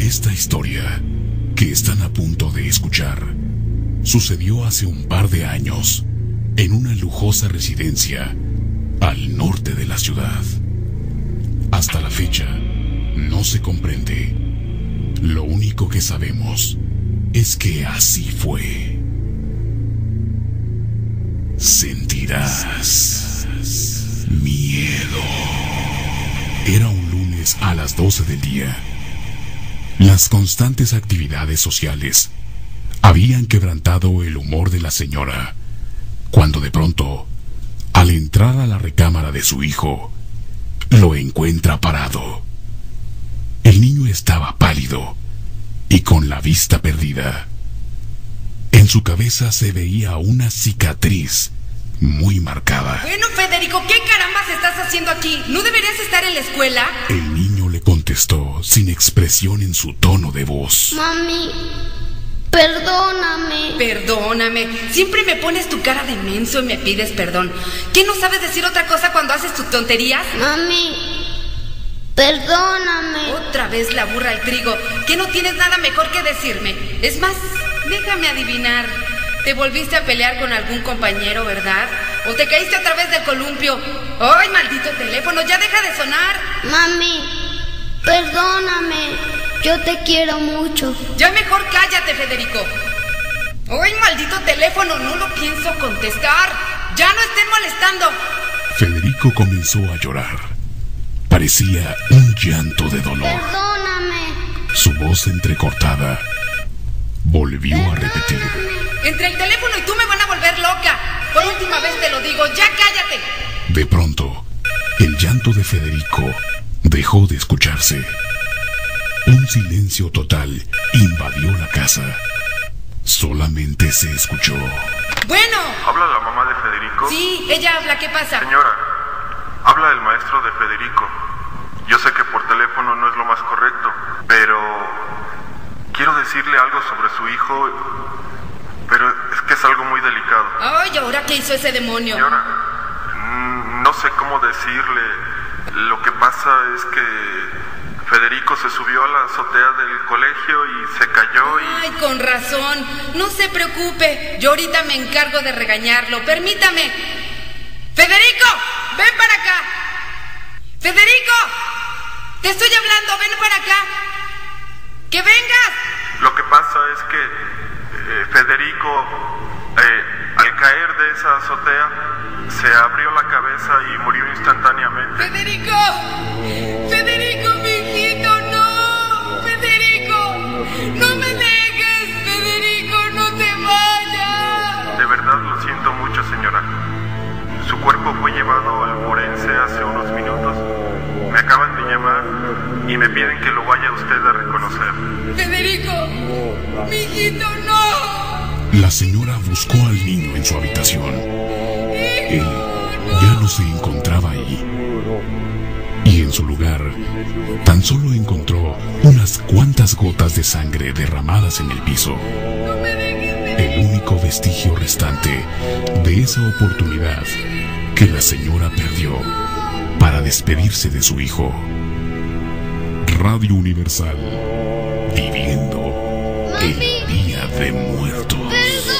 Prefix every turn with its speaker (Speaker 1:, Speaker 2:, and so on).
Speaker 1: Esta historia que están a punto de escuchar sucedió hace un par de años en una lujosa residencia al norte de la ciudad. Hasta la fecha no se comprende. Lo único que sabemos es que así fue. Sentirás miedo. Era un lunes a las 12 del día. Las constantes actividades sociales habían quebrantado el humor de la señora, cuando de pronto, al entrar a la recámara de su hijo, lo encuentra parado. El niño estaba pálido y con la vista perdida. En su cabeza se veía una cicatriz muy marcada.
Speaker 2: Bueno, Federico, ¿qué carambas estás haciendo aquí? ¿No deberías estar en la escuela?
Speaker 1: El niño le contestó sin expresión en su tono de voz.
Speaker 3: Mami, perdóname.
Speaker 2: Perdóname. Siempre me pones tu cara de menso y me pides perdón. ¿Qué, no sabes decir otra cosa cuando haces tus tonterías?
Speaker 3: Mami, perdóname.
Speaker 2: Otra vez la burra al trigo. ¿Que no tienes nada mejor que decirme? Es más, déjame adivinar. ¿Te volviste a pelear con algún compañero, verdad? ¿O te caíste a través del columpio? ¡Ay, maldito teléfono! ¡Ya deja de sonar!
Speaker 3: Mami, perdóname. Yo te quiero mucho.
Speaker 2: Ya mejor cállate, Federico. ¡Ay, maldito teléfono! No lo pienso contestar. ¡Ya no estén molestando!
Speaker 1: Federico comenzó a llorar. Parecía un llanto de dolor.
Speaker 3: Perdóname.
Speaker 1: Su voz entrecortada volvió a repetir.
Speaker 2: Entre el teléfono y tú me van a volver loca. Por última vez te lo digo, ¡ya cállate!
Speaker 1: De pronto, el llanto de Federico dejó de escucharse. Un silencio total invadió la casa. Solamente se escuchó.
Speaker 2: ¡Bueno!
Speaker 4: ¿Habla la mamá de Federico?
Speaker 2: Sí, ella habla. ¿Qué pasa?
Speaker 4: Señora, habla el maestro de Federico. Yo sé que por teléfono no es lo más correcto, pero quiero decirle algo sobre su hijo, pero es que es algo muy delicado.
Speaker 2: Ay, ¿ahora qué hizo ese demonio?
Speaker 4: Señora, no sé cómo decirle. Lo que pasa es que Federico se subió a la azotea del colegio y se cayó y...
Speaker 2: Ay, con razón. No se preocupe. Yo ahorita me encargo de regañarlo. Permítame. ¡Federico! ¡Ven para acá! ¡Federico! Te estoy hablando. ¡Ven para acá! ¡Que vengas!
Speaker 4: Lo que pasa es que Federico, al caer de esa azotea, se abrió la cabeza y murió instantáneamente.
Speaker 2: ¡Federico! ¡Federico, mi hijito! ¡No! ¡Federico! ¡No me dejes! ¡Federico, no te vayas!
Speaker 4: De verdad lo siento mucho, señora. Su cuerpo fue llevado al forense hace unos minutos. Me acaban de llamar y me piden que lo vaya usted a reconocer.
Speaker 2: ¡Federico! ¡Mi hijito, no!
Speaker 1: La señora buscó al niño en su habitación. Él ya no se encontraba ahí. Y en su lugar, tan solo encontró unas cuantas gotas de sangre derramadas en el piso. El único vestigio restante de esa oportunidad que la señora perdió para despedirse de su hijo. Radio Universal, viviendo el Día de Muertos.